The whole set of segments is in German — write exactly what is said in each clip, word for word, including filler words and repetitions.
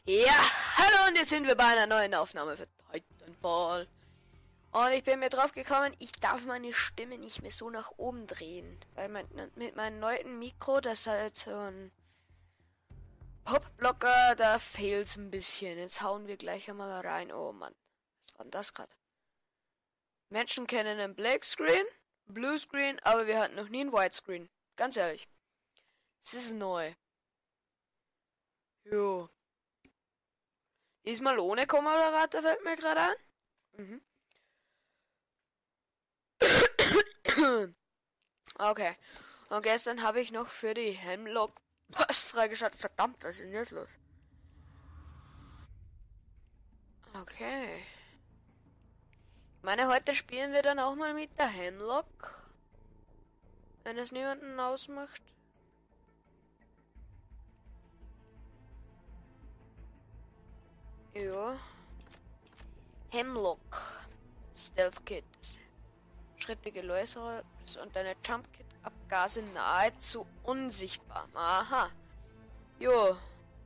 Ja, hallo und jetzt sind wir bei einer neuen Aufnahme für Titanfall. Und ich bin mir drauf gekommen, ich darf meine Stimme nicht mehr so nach oben drehen. Weil mein, mit meinem neuen Mikro, das ist halt so ein Popblocker, da fehlt's ein bisschen. Jetzt hauen wir gleich einmal rein. Oh Mann, was war denn das gerade? Menschen kennen einen Black Screen, Blue Screen, aber wir hatten noch nie einen White Screen. Ganz ehrlich. Es ist neu. Jo. Diesmal ohne Kommoderator fällt mir gerade an. Mhm. Okay. Und gestern habe ich noch für die Hemlock Post freigeschaltet. Verdammt, was ist denn jetzt los? Okay. Ich meine, heute spielen wir dann auch mal mit der Hemlock. Wenn es niemanden ausmacht. Ja. Hemlock. Stealth Kit. Schrittige Läuser und eine Jump Kit Abgase nahezu unsichtbar. Aha. Jo.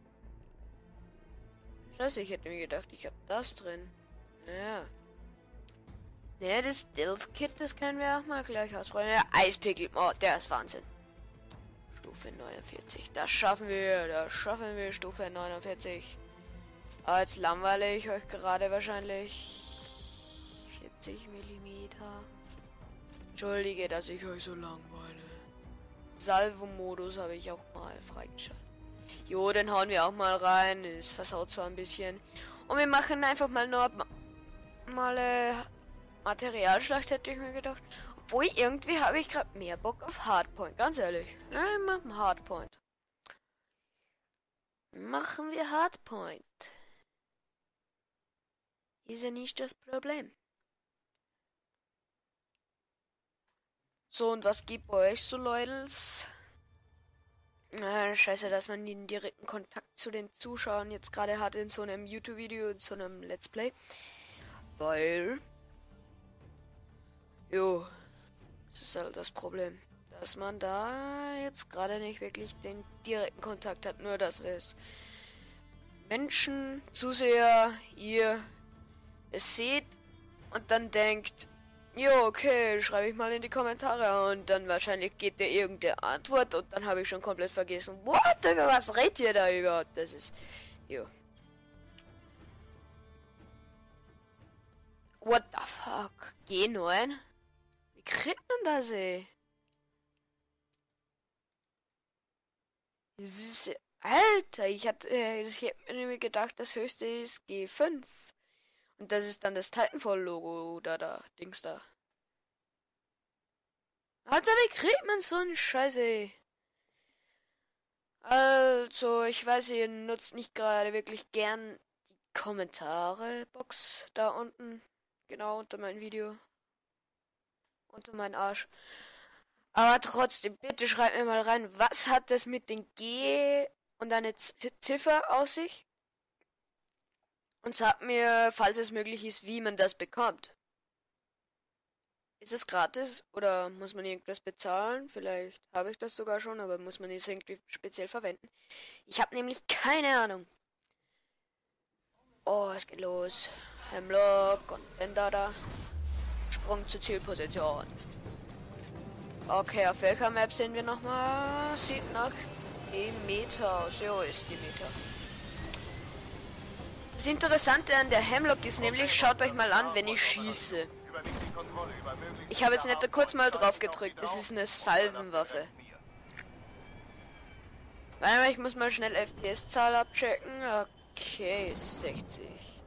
Scheiße, ich hätte mir gedacht, ich habe das drin. Ja. Ne, das Stealth Kit, das können wir auch mal gleich ausprobieren. Der Eispickel. Oh, der ist Wahnsinn. Stufe neunundvierzig. Das schaffen wir. Das schaffen wir. Stufe neunundvierzig. Aber jetzt langweile ich euch gerade wahrscheinlich vierzig Millimeter. Entschuldige, dass ich euch so langweile. Salvo-Modus habe ich auch mal freigeschaltet. Jo, den hauen wir auch mal rein. Es versaut zwar ein bisschen. Und wir machen einfach mal normale Materialschlacht, hätte ich mir gedacht. Obwohl, irgendwie habe ich gerade mehr Bock auf Hardpoint. Ganz ehrlich. Ja, wir machen Hardpoint. Machen wir Hardpoint. Ist ja nicht das Problem. So, und was gibt bei euch so, Leutels? Äh, scheiße, dass man den direkten Kontakt zu den Zuschauern jetzt gerade hat in so einem YouTube-Video, in so einem Let's Play. Weil... Jo, das ist halt das Problem. Dass man da jetzt gerade nicht wirklich den direkten Kontakt hat. Nur, dass es Menschen, Zuseher, ihr es seht und dann denkt, jo, okay, schreibe ich mal in die Kommentare und dann wahrscheinlich geht dir irgendeine Antwort und dann habe ich schon komplett vergessen, what, über was redet ihr da überhaupt? Das ist, jo. What the fuck? G neun? Wie kriegt man das, ey? Das ist, Alter, ich hatte, äh, ich hab mir gedacht, das höchste ist G fünf. Und das ist dann das Titanfall-Logo oder da, Dings da. Alter, wie kriegt man so einen Scheiße? Also, ich weiß, ihr nutzt nicht gerade wirklich gern die Kommentare-Box da unten. Genau, unter mein Video. Unter meinen Arsch. Aber trotzdem, bitte schreibt mir mal rein, was hat das mit den G und eine Z Ziffer aus sich? Und sagt mir, falls es möglich ist, wie man das bekommt. Ist es gratis oder muss man irgendwas bezahlen? Vielleicht habe ich das sogar schon, aber muss man es irgendwie speziell verwenden? Ich habe nämlich keine Ahnung. Oh, es geht los. Hemlock und dann da da. Sprung zur Zielposition. Okay, auf welcher Map sind wir nochmal? Sieht nach Demeter aus. Jo, ist Demeter. Das Interessante an der Hemlock ist nämlich, schaut euch mal an, wenn ich schieße. Ich habe jetzt nicht kurz mal drauf gedrückt, das ist eine Salvenwaffe. Warte mal, ich muss mal schnell F P S-Zahl abchecken. Okay, sechzig.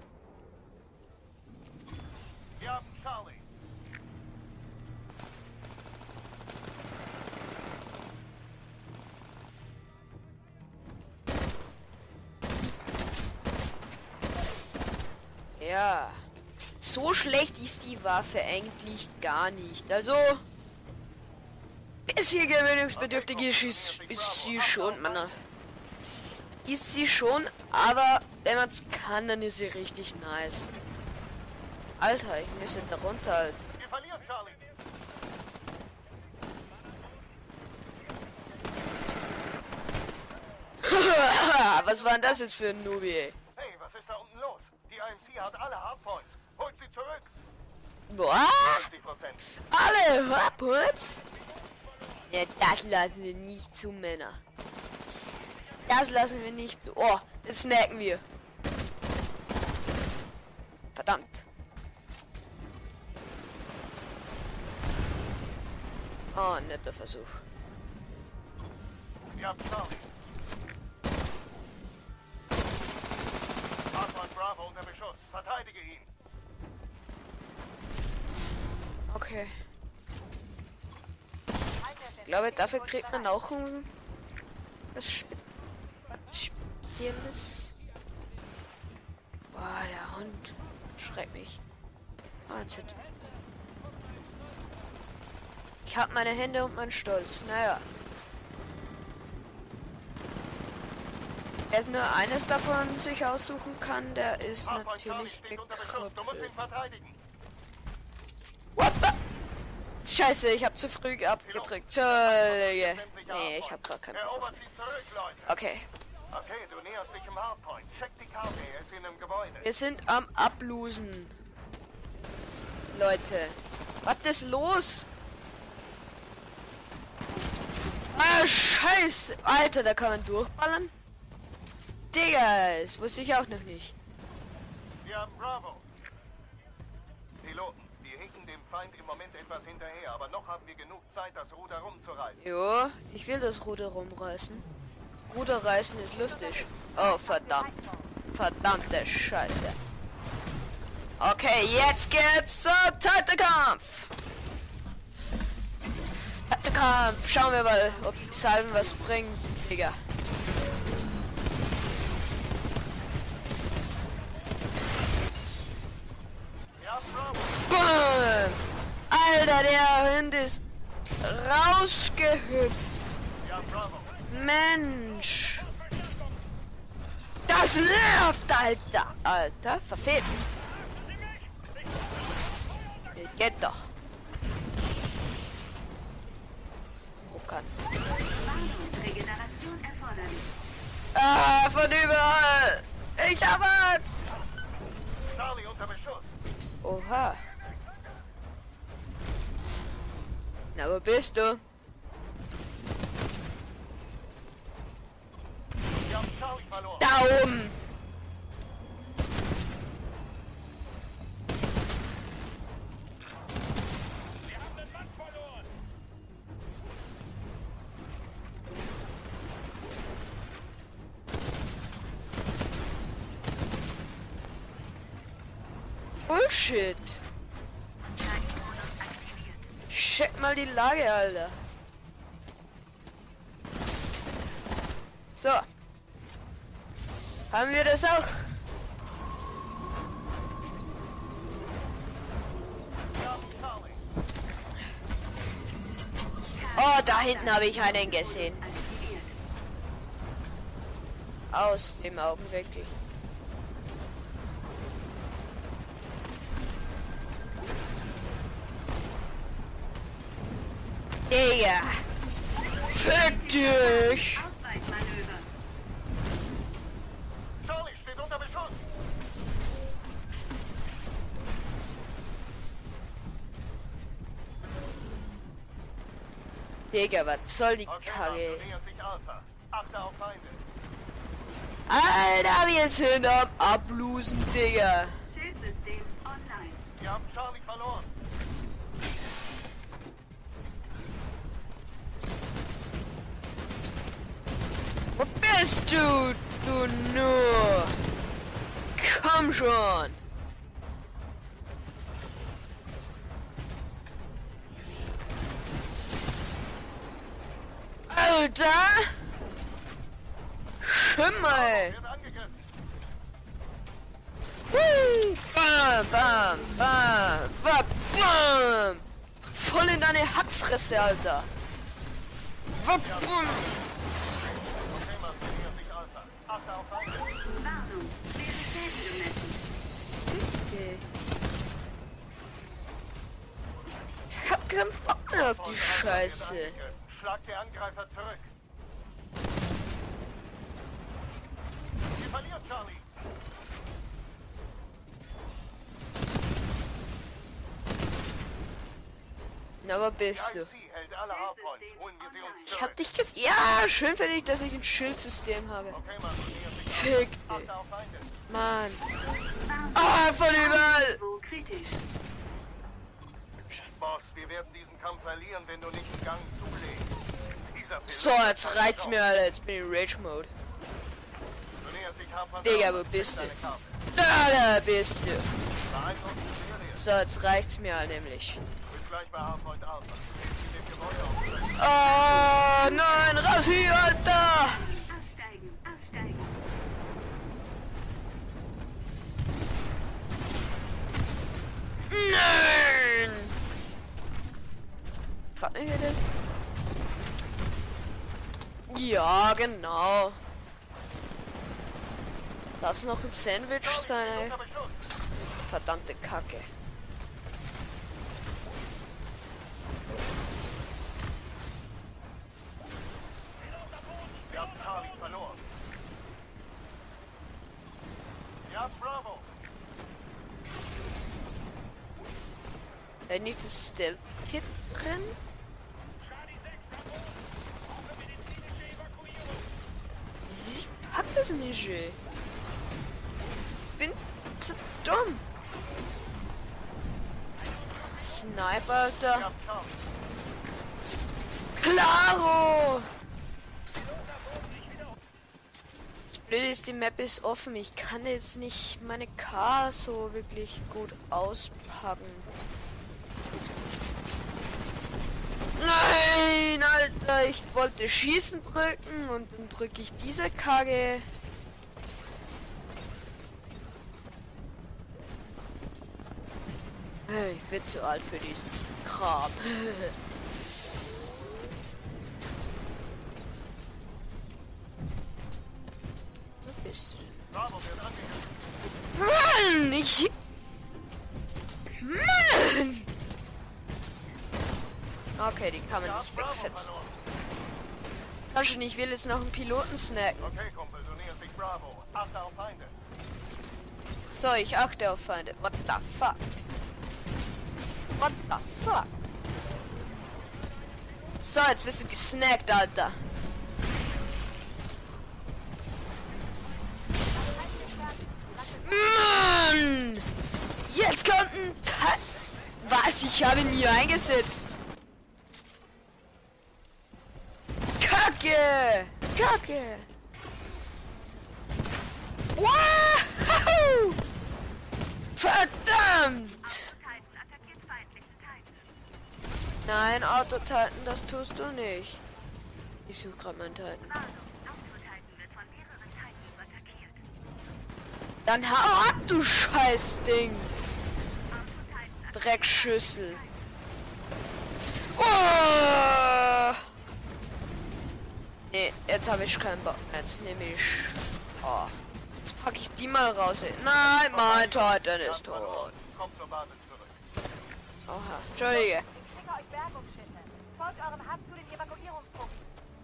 Ja, so schlecht ist die Waffe eigentlich gar nicht. Also, bisschen gewöhnungsbedürftig ist, ist, ist sie schon, Mann. Ist sie schon, aber wenn man es kann, dann ist sie richtig nice. Alter, ich müsste da runterhalten. Wir verlieren, Charlie. Was war denn das jetzt für ein Nubi, ey? hat alle Hardpoints. Holt sie zurück. Boah! fünfzig Prozent. Alle Hardpoints? Ja, das lassen wir nicht zu, Männer. Das lassen wir nicht zu. Oh, jetzt snacken wir. Verdammt. Oh, netter Versuch. Ihr habt Charlie. Hardpoint Bravo unter Beschuss. Verteidige ihn. Okay. Ich glaube, dafür kriegt man auch ein was Spe Spezielles. Boah, der Hund schreckt mich. Wahnsinn. Ich habe meine Hände und meinen Stolz. Naja. Wer nur eines davon sich aussuchen kann, der ist Hardpoint Charlie natürlich steht unter Beschuss. Du musst ihn gekrüppelt. verteidigen. What the? Scheiße, ich habe zu früh abgedrückt. Entschuldige. Nee, ich habe gar keinen Bock. Erobert sie zurück, Leute. Okay. Okay, du näherst dich im Hardpoint. Check die Karte, er ist in einem Gebäude. Wir sind am Ablosen. Leute. Was ist los? Ah, scheiße. Alter, da kann man durchballern. Digga, das wusste ich auch noch nicht. Wir haben Bravo. Piloten, wir hinken dem Feind im Moment etwas hinterher, aber noch haben wir genug Zeit, das Ruder rumzureißen. Jo, ich will das Ruder rumreißen. Ruder reißen ist lustig. Oh, verdammt. Verdammte Scheiße. Okay, jetzt geht's zum Taktikampf. Taktikampf. Schauen wir mal, ob die Salven was bringen, Digga. Wir haben Bravo. Boom. Alter, der Hund ist rausgehüpft. Wir haben Bravo. Mensch. Das nervt, Alter. Alter, verfehlt. Geht doch. Oh, kann. Regeneration erforderlich. Ah, von überall. Ich hab Angst. Charlie unter Beschuss. Oha. Na, wo bist du? Wir haben Charlie verloren. Da oben. Bullshit. Check mal die Lage, Alter. So. Haben wir das auch? Wir haben Charlie. Oh, da hinten habe ich einen gesehen. Aus dem Augenwinkel. Digga. Fick dich. Ausweichmanöver. Charlie steht unter Beschuss. Digga, was soll die Okay, Karre? du näherst dich Alpha. Achte auf Feinde. Alter, wir sind am Ablosen, Digga. Schildsystem online. Wir haben Charlie verloren. Wo bist du, du nur? Komm schon. Alter! Schimmel! Wird angegriffen. Woo! Bam, bam, bam, bam, bam! Voll in deine Hackfresse, Alter! Bam, bam. Okay, Mann, du näherst dich Alpha. Achte auf Feinde. Warnung. Schwere Schäden gemessen. Okay. Ich hab keinen Bock mehr auf die Und Alpha wird Scheiße. angegriffen. Schlag der Angreifer zurück. Wir verlieren Charlie. Na, aber Die bist du? I C hält alle Hardpoints. Holen wir sie uns Ich hab zurück. dich ges... Ja, schön finde ich, dass ich ein Schildsystem habe. Okay, Mann, näher sich Fick an. dich. Achte auf Feinde. Mann. Warnung. Ah, von überall! Niveau kritisch. Boss, wir werden diesen Kampf verlieren, wenn du nicht einen Gang zulegst. Dieser So, Pilot jetzt hat reicht's eine mir, Alter. Jetzt bin ich in Rage-Mode. Du näherst dich hart an. Digga, wo bist du? Deine Karte. Da, da bist du. Beeindruckend Serie. So, jetzt reicht's mir halt nämlich. Bis gleich bei Hardpoint Alpha. In dem Gebäude auf. Oh, nein, raus hier, Alter! Aussteigen. Aussteigen. Nein! Frag mich bitte. Ja, genau. Darf es noch ein Sandwich sein, ey? Unter Beschuss. Verdammte Kacke. Wir haben Charlie verloren. Wir haben Bravo. Äh, nicht das Stealth-Kit drin? Sie packt das nicht, ey. Bin zu dumm. Sniper, Alter. Wir haben Charlie. Klaro! Das Blöde ist, die Map ist offen. Ich kann jetzt nicht meine K so wirklich gut auspacken. Nein, Alter, ich wollte schießen drücken und dann drücke ich diese Kacke. Hey, ich bin zu alt für diesen Kram. Wo bist du denn? Bravo wird angegriffen. Mann, ich... Mann! Okay, die kann Wir man haben nicht Bravo wegfetzen. verloren. Kannst du nicht, ich will jetzt noch einen Piloten snacken. Okay, Kumpel, du näherst dich Bravo. Achte auf Feinde. So, ich achte auf Feinde. What the fuck? What the fuck? So, jetzt wirst du gesnackt, Alter. Mann! Jetzt kommt ein Teil. Was? Ich habe ihn hier eingesetzt. Kacke! Kacke! Wow! Verdammt! Titan attackiert feindlichen Titan. Nein, Auto-Titan, das tust du nicht. Ich suche gerade meinen Titan. Warnung. Auto-Titan wird von mehreren Titans attackiert. Dann hau ab, du Scheißding! Auto-Titan Dreckschüssel. Oh! Nee, jetzt habe ich keinen Bock mehr. Jetzt nehme ich... Oh. Jetzt packe ich die mal raus. Ey. Nein, mein Titan Wir ist haben verloren. tot. Kommt zur Basis zurück. Oha, Entschuldige. Ich schicke euch Bergungsschiffe. Folgt eurem Hub zu den Evakuierungspunkten.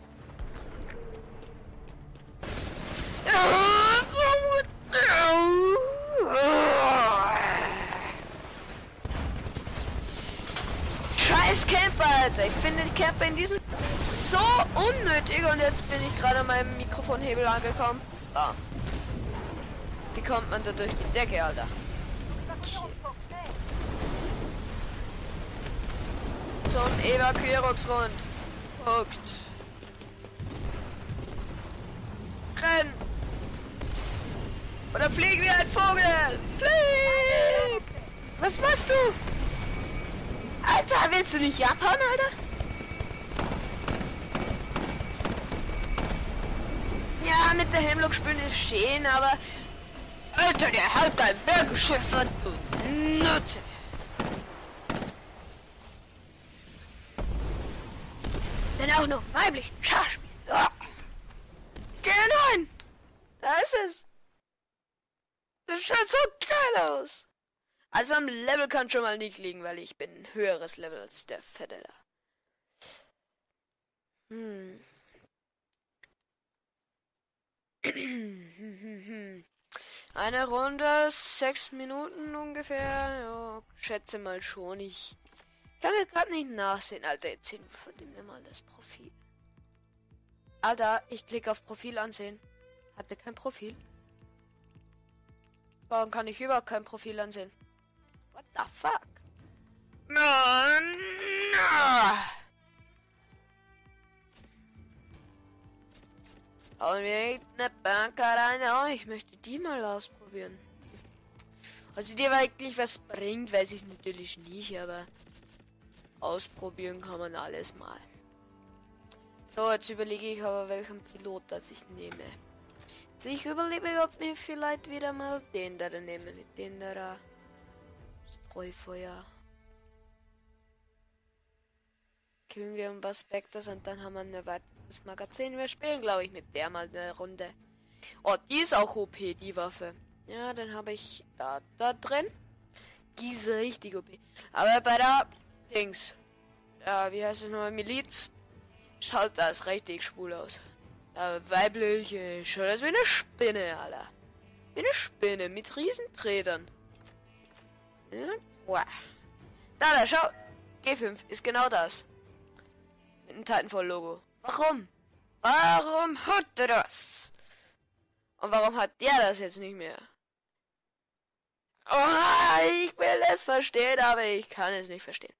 Scheiß Camper, Alter. Ich finde die Camper in diesem so unnötig und jetzt bin ich gerade an meinem Mikrofonhebel angekommen. Ah. Wie kommt man da durch die Decke, Alter? Evakuierungspunkt, schnell. Zum Evakuierungsrund. Guckt. Renn! Oder flieg wie ein Vogel! Flieg! Was machst du? Alter, willst du nicht abhauen, Alter? Ja, mit der Hemlock spielen ist schön, aber... Alter, der hat ein Bergschiff und du Nutze! Denn auch noch weiblich Schauspiel. Ja. Geh hinein! Da ist es! Das schaut so geil aus! Also am Level kann schon mal nicht liegen, weil ich bin ein höheres Level als der Fette da. Hm. Eine Runde, sechs Minuten ungefähr. Ja, schätze mal schon. Ich Ich kann jetzt gerade nicht nachsehen, Alter. Jetzt sehen wir von dem mal das Profil. Alter, ich klicke auf Profil ansehen. Hatte kein Profil. Warum kann ich überhaupt kein Profil ansehen? What the fuck? Nein! Und wir eine Bank rein. Oh, ich möchte die mal ausprobieren. Also die wirklich was bringt, weiß ich natürlich nicht, aber ausprobieren kann man alles mal. So, jetzt überlege ich aber, welchen Pilot das ich nehme. Also ich überlege, ob mir vielleicht wieder mal den da nehme, mit dem da Streufeuer. Killen wir ein paar Spectres und dann haben wir ein erweitertes Magazin. Wir spielen, glaube ich, mit der mal eine Runde. Oh, die ist auch O P, die Waffe. Ja, dann habe ich da, da drin. Die ist richtig O P. Aber bei der Dings, ja, wie heißt es nochmal, Miliz, schaut das richtig schwul aus. Ja, weiblich, äh, schaut das wie eine Spinne, Alter. Wie eine Spinne mit Riesenträdern. Ja, boah. Da, da, schau. G fünf ist genau das. Mit einem Titanfall-Logo. Warum? Warum hat er das? Und warum hat der das jetzt nicht mehr? Oh, ich will es verstehen, aber ich kann es nicht verstehen.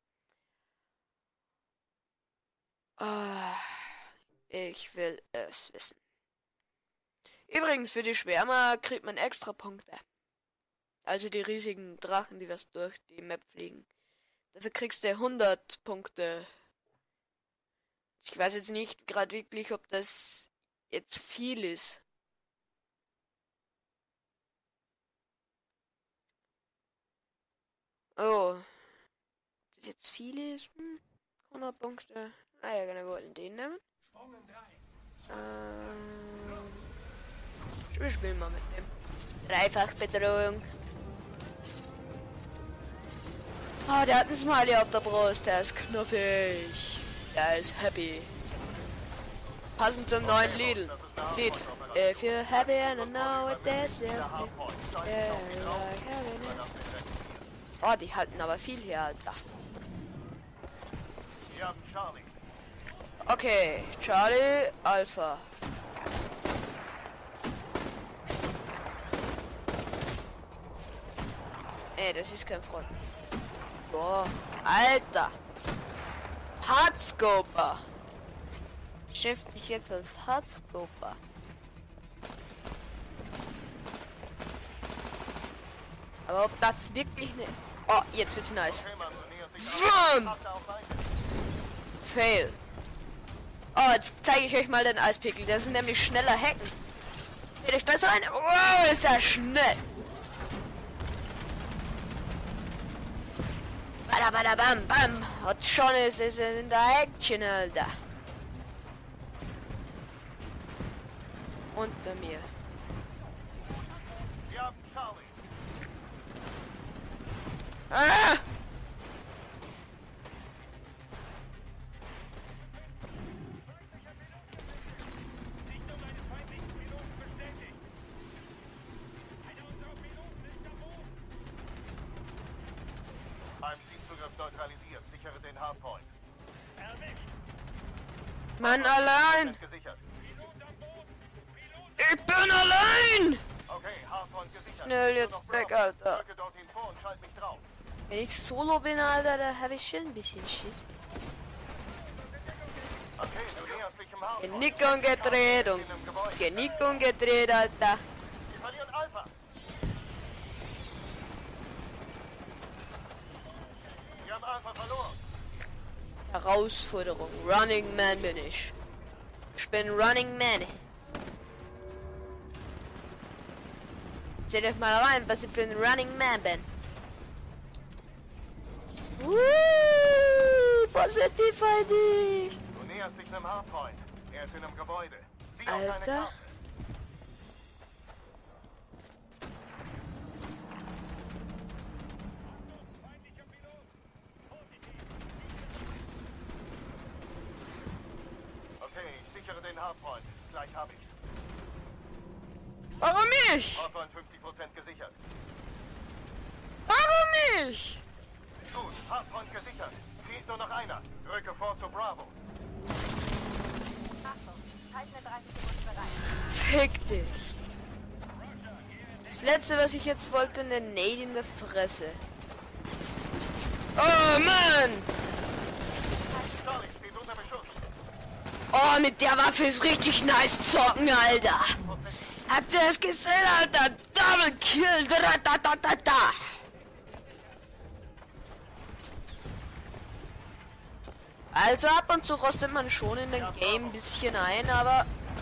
Oh, ich will es wissen. Übrigens, für die Schwärmer kriegt man extra Punkte. Also die riesigen Drachen, die was durch die Map fliegen. Dafür kriegst du hundert Punkte. Ich weiß jetzt nicht gerade wirklich, ob das jetzt viel ist. Oh. Das jetzt viel ist? Hm, hundert Punkte. Ah ja, genau, wir wollten den nehmen. Ähm, wir spielen mal mit dem. Dreifachbedrohung. Ah, oh, der hat einen Smiley auf der Brust. Der ist knuffig. Der ist happy. Passend zum neuen Lied. Lied. If you're happy and I know it, there's yeah. Oh, die halten aber viel hier, Alter. Okay, Charlie, Alpha. Ey, das ist kein Freund. Boah, Alter. Hardscoper. Schiff dich jetzt als Hardscoper. Aber ob das wirklich ne... Oh, jetzt wird's nice. Boom! Fail. Oh, jetzt zeige ich euch mal den Eispickel. Der ist nämlich schneller hacken. Seht euch das rein? Wow, ist er schnell. Bada bada bam bam. Und schon ist es in der Action, Alter. Unter mir. Ah! Neutralisiert. Sichere den Hardpoint. Mann, allein! Ich bin allein! Okay, Hardpoint gesichert. Schnell jetzt weg, Alter. Drücke dorthin vor und schalt mich drauf. Wenn ich solo bin, Alter, da habe ich schon ein bisschen Schiss. Okay, du näherst dich im Hardpoint. Genick umgedreht und Genick umgedreht, Alter. Wir verlieren Alpha. Wir haben Alpha verloren. Herausforderung. Running Man bin ich. Ich bin Running Man. Seht euch mal rein, was ich für ein Running Man bin. Wuuu, positiv I D. Du näherst dich einem Hardpoint. Er ist in einem Gebäude. Sieh auf deine Alter. Karte. Okay, ich sichere den Hardpoint. Gleich hab ich's. Warum ich? Hardpoint fünfzig Prozent gesichert. Warum ich? Gut, Hardpoint gesichert. Fehlt nur noch einer. Rücke vor zu Bravo. Achtung, Titan in dreißig Sekunden bereit. Fick dich. Das letzte, was ich jetzt wollte, eine Nade in der Fresse. Oh Mann! Charlie steht unter Beschuss. Oh, mit der Waffe ist richtig nice zocken, Alter. Habt ihr das gesehen, Alter? Double Kill. Da, da, da, da, da. Also ab und zu rostet man schon in den Game ein bisschen ein, aber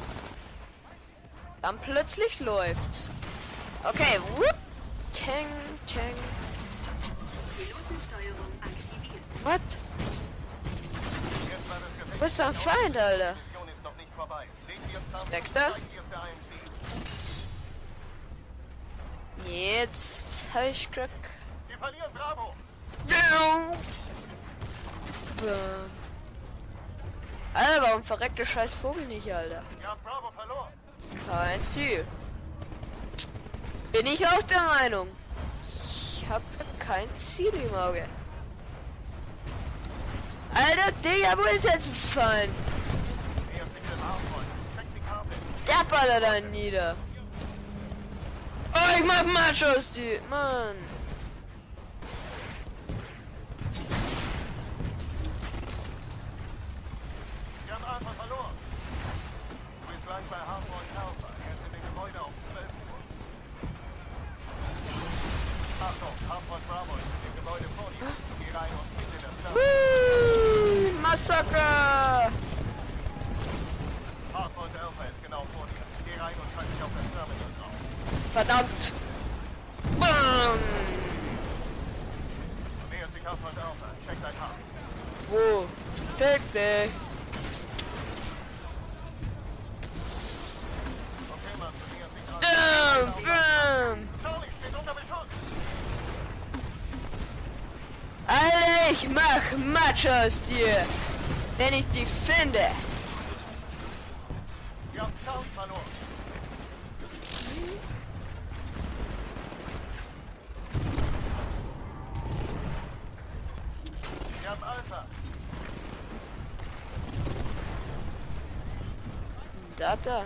dann plötzlich läuft's. Okay, whoop. Tang, tang. Pilotensteuerung aktiviert. What? Jetzt war das Gefecht. Wo ist dein Feind, Alter? Die Mission ist noch nicht vorbei. Legen wir uns zusammen. Spectre? Hier ist der I M C. Jetzt hab ich Glück. Wir verlieren Bravo. Alter, warum verreckt der scheiß Vogel nicht, Alter? Wir haben Bravo verloren. Kein Ziel. Bin ich auch der Meinung. Ich hab kein Ziel im Auge. Alter, Digga, wo ist jetzt ein Feind? Er ist nicht im Armfreund. Check die Karte. Der ballert einen nieder. Oh, ich mach Machos, die... Mann. Wir haben Alpha verloren. Du bist gleich bei Hardpoint Alpha. Er ist in dem Gebäude auf zwölf Uhr. Achtung, Hardpoint Bravo ist in dem Gebäude vor dir. Geh rein und finde das Terminal. Woo, Massaker. Hardpoint Alpha ist genau vor dir. Geh rein und schreib dich auf das Terminal drauf. Verdammt. Bam. Nähert sich Hardpoint Alpha. Check dein Hard. Wo? Fick dich. Okay, Mann, du näherst dich Bam, dran. bam. Charlie steht unter Beschuss. Alter, ich mach Matcha aus dir, wenn ich die finde. Wir haben Charlie verloren. Wir haben Alpha. Da, da.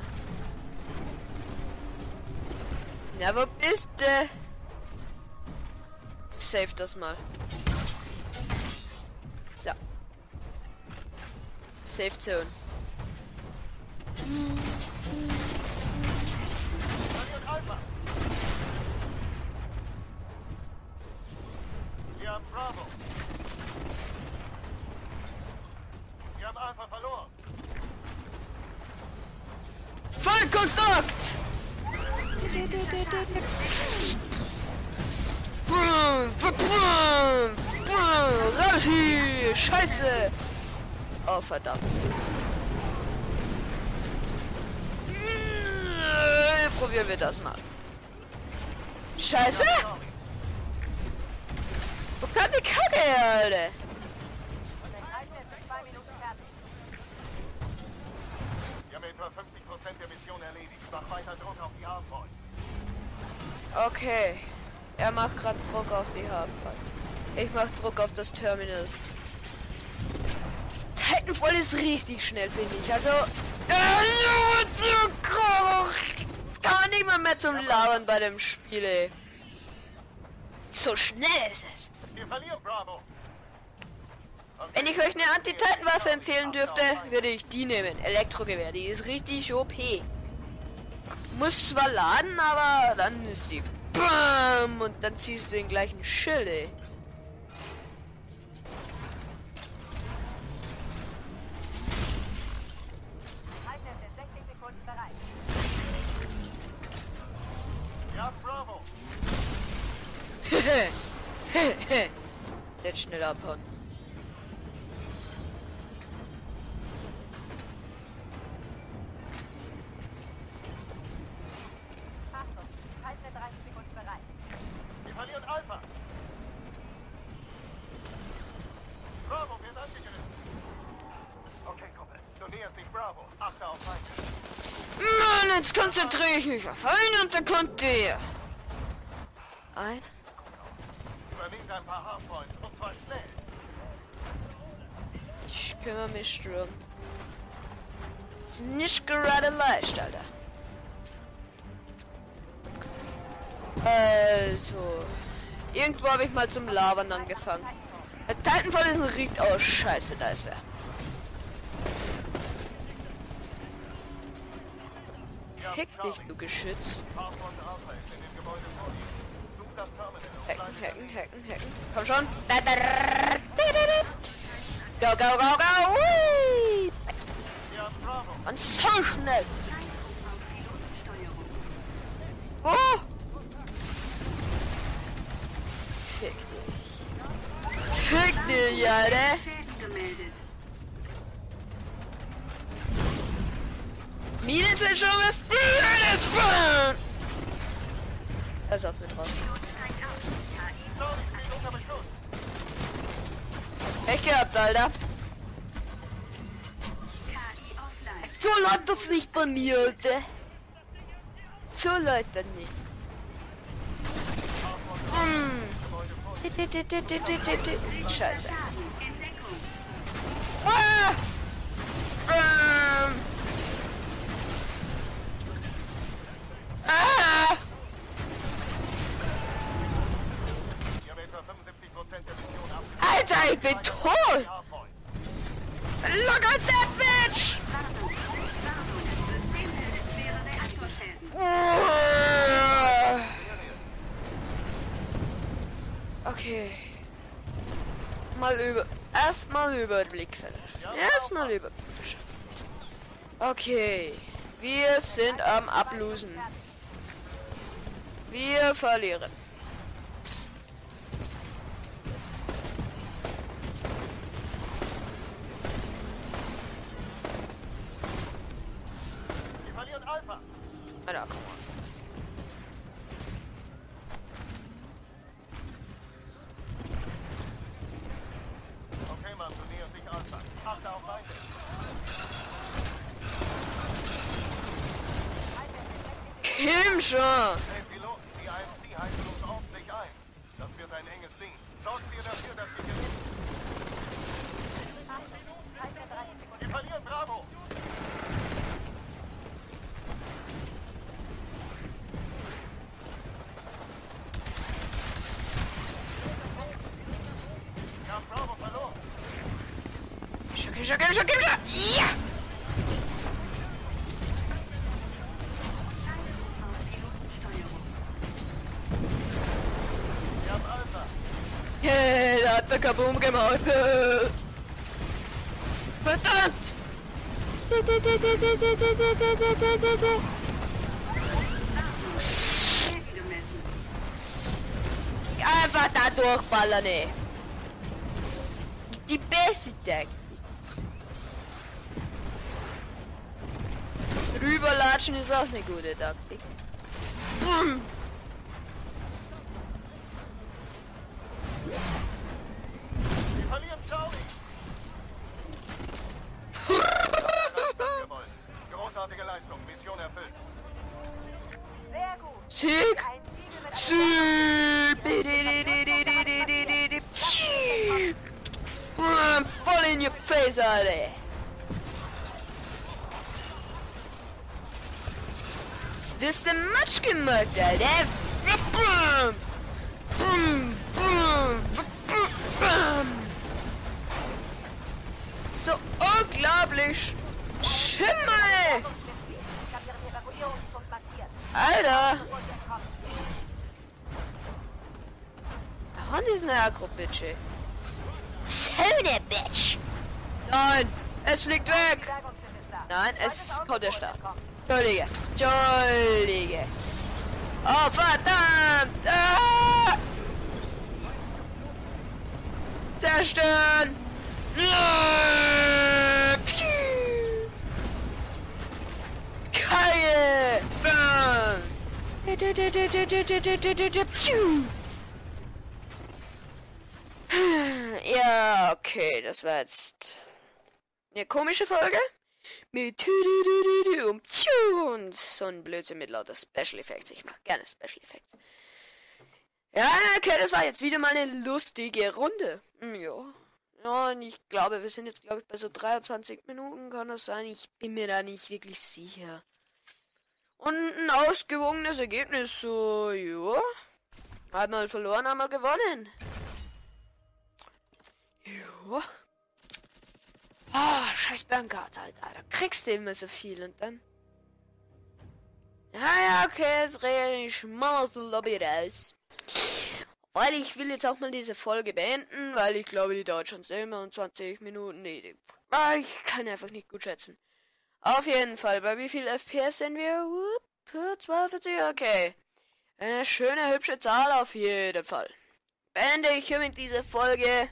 Na, wo bist du? Save das mal. So. Safe Zone. Verliert Alpha. Wir haben Bravo. Wir haben Alpha verloren. Voll Kontakt! Raus hier! Scheiße! Oh, verdammt. Probieren wir das mal. Scheiße! Wo kam die Kacke her, Alter? Der Titan ist in zwei Minuten fertig. Wir haben etwa fünfzig Prozent der Mission erledigt. Mach weiter Druck auf die Hardpoint. Okay. Er macht gerade Druck auf die Hardpoint. Ich mach Druck auf das Terminal. Titanfall ist richtig schnell, finde ich. Also. Kann man nicht mal mehr zum Labern bei dem Spiel, ey. So schnell ist es. Wir verlieren Bravo. Wenn ich euch eine Anti-Titan-Waffe empfehlen dürfte, würde ich die nehmen. Elektrogewehr, die ist richtig O P. Muss zwar laden, aber dann ist sie BAM! Und dann ziehst du den gleichen Schild, ey. Titan ist in sechzig Sekunden bereit. Wir haben Bravo. Jetzt schnell abhauen. Achtung, Titan in dreißig Sekunden bereit. Wir verlieren Alpha. Bravo wird angegriffen. Okay, Kumpel. Du näherst dich Bravo. Achte auf Feinde. Mann, jetzt konzentriere ich mich auf einen und dann kommt der. Ein. Übernehmt ein paar Hardpoints und zwar schnell. Ich kümmere mich drum. Ist nicht gerade leicht, Alter. Also. Irgendwo habe ich mal zum Labern angefangen. Der Titanfall ist ein Ried aus. Scheiße, da ist wer. Fick dich, du Geschütz. Hacken, hacken, hacken, hacken. Komm schon. Go, go, go, go. Hui. Und so schnell. Oh. Fick dich. Fick dich, Alter. Minenzerstörung ist blödes Fun! Pass auf mit drauf. Echt gehabt, Alter. So läuft das nicht bei mir, Alter. So läuft das nicht. Mm. Scheiße. Ah! Ähm. Ah! Alter, ich bin tot! Look at that bitch! Okay. Mal über. Erstmal Überblick verschaffen. Erstmal Überblick verschaffen. Okay. Wir sind am Ablosen. Wir verlieren. Wir verlieren Alpha. Alter, komm mal. Okay, Mann, du näherst dich Alpha. Achte auf Feinde. Kim schon! Hey Piloten, die I M C heißen uns ordentlich ein. Das wird ein enges Ding. Sorgt ihr dafür, dass wir gewinnen. Wir verlieren Bravo. Wir haben Bravo verloren. Schon, schon, schon, schon, schon! Ja! Wir haben Alpha. Hey, da hat der Kaboom gemacht. Verdammt! Einfach da durchballern, ey. Die beste Taktik. Rüberlatschen ist auch eine gute Taktik. Hm. Wir verlieren Charlie. Großartige Leistung. Mission erfüllt. Sehr gut. Sieg! Ein Sieg mit Sieg! Voll in your face, Alter! Das wirst du Matsch gemacht, Alter! Bum, bum, bum. So unglaublich! Schimmel! Ich habe Ihren Evakuierungspunkt markiert. Alter! Da haben die eine Agro-Bitch, ey. So ne Bitch! Nein! Es fliegt weg! Bergungsschiff ist da. Nein, es Solltet ist auch Counter-Star. kommen. Entschuldige! Entschuldige! Oh, verdammt! Ah! Zerstören! Ja! Piu! Geil! Bam! Piu! Ja, okay, das war jetzt eine komische Folge. Mit Tüdüdüdüdü und Piu und so ein Blödsinn mit lauter Special Effects. Ich mache gerne Special Effects. Ja, okay, das war jetzt wieder mal eine lustige Runde. Ja, Ja, und ich glaube, wir sind jetzt, glaube ich, bei so dreiundzwanzig Minuten, kann das sein? Ich bin mir da nicht wirklich sicher. Und ein ausgewogenes Ergebnis, so, ja. Einmal verloren, einmal gewonnen. Ja. Ah, scheiß Bernkarte, Alter. Da kriegst du immer so viel und dann... Ja, ja, okay, jetzt rede ich mal aus der Lobby raus. Weil ich will jetzt auch mal diese Folge beenden, weil ich glaube, die dauert schon siebenundzwanzig Minuten. Nee, die, ah, ich kann einfach nicht gut schätzen. Auf jeden Fall, bei wie viel F P S sind wir? Upp, zweiundvierzig, okay. Eine schöne, hübsche Zahl auf jeden Fall. Beende ich hiermit diese Folge.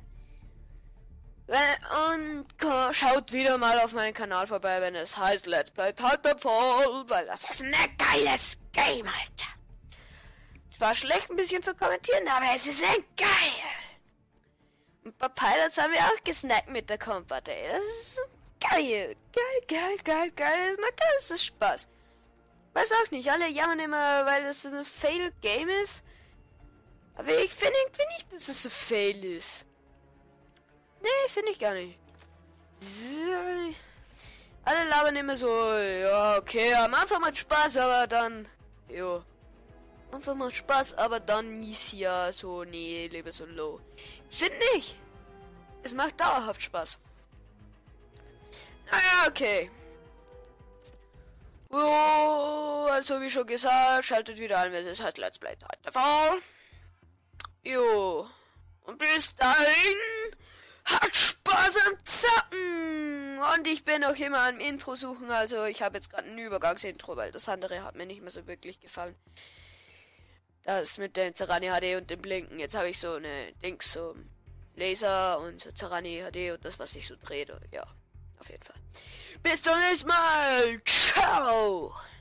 Und schaut wieder mal auf meinen Kanal vorbei, wenn es heißt Let's Play Titanfall, weil das ist ein geiles Game, Alter. Es war schlecht ein bisschen zu kommentieren, aber es ist ein geil. Ein paar Pilots haben wir auch gesnackt mit der Combat, ey. Das ist geil. Geil, geil, geil, geil. Das macht alles Spaß. Weiß auch nicht, alle jammern immer, weil das ein Fail-Game ist. Aber ich finde irgendwie nicht, dass es so Fail ist. Nee, finde ich gar nicht. Alle labern immer so, ja, okay, am Anfang macht Spaß, aber dann, jo. Am Anfang macht Spaß, aber dann ist ja so, nee, lieber so low. Finde ich. Es macht dauerhaft Spaß. Naja, okay. Jo, also wie schon gesagt, schaltet wieder ein, wenn es heißt Let's Play Titanfall. Jo. Und bis dahin... Hat Spaß am Zocken! Und ich bin auch immer am Intro suchen, also ich habe jetzt gerade ein Übergangsintro, weil das andere hat mir nicht mehr so wirklich gefallen. Das mit dem Terrani H D und dem Blinken. Jetzt habe ich so eine Dings, so Laser und so Terrani H D und das, was sich so dreht. Ja, auf jeden Fall. Bis zum nächsten Mal! Ciao!